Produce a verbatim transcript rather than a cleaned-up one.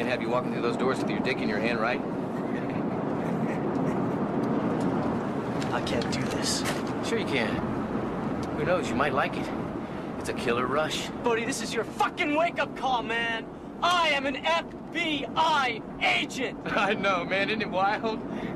can't have you walking through those doors with your dick in your hand, right? I can't do this. Sure you can. Who knows, you might like it. It's a killer rush. Buddy, this is your fucking wake-up call, man! I am an F B I agent! I know, man. Isn't it wild?